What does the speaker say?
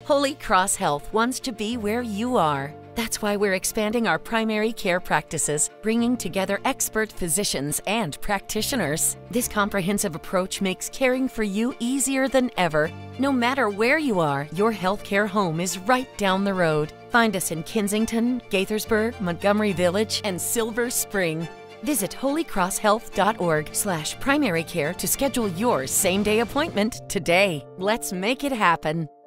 Holy Cross Health wants to be where you are. That's why we're expanding our primary care practices, bringing together expert physicians and practitioners. This comprehensive approach makes caring for you easier than ever. No matter where you are, your healthcare home is right down the road. Find us in Kensington, Gaithersburg, Montgomery Village, and Silver Spring. Visit holycrosshealth.org/primary care to schedule your same-day appointment today. Let's make it happen.